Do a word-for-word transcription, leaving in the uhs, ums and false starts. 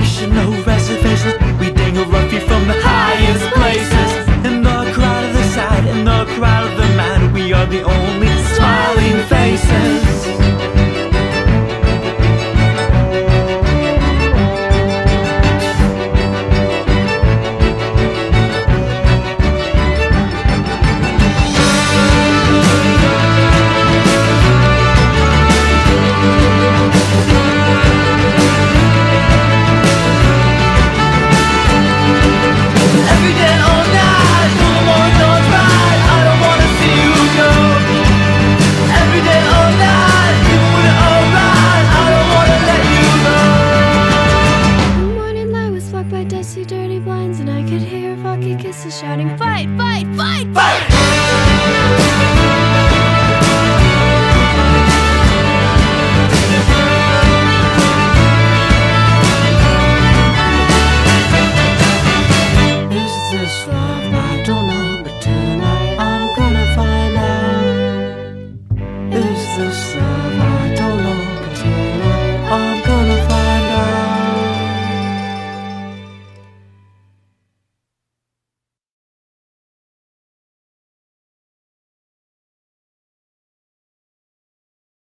competition, no reservations. We dangle love you from the highest places. In the crowd of the sad, in the crowd of the mad, we are the only smiling faces. Dusty, dirty blinds, and I could hear Rocky kisses shouting, "Fight, fight, fight, fight!"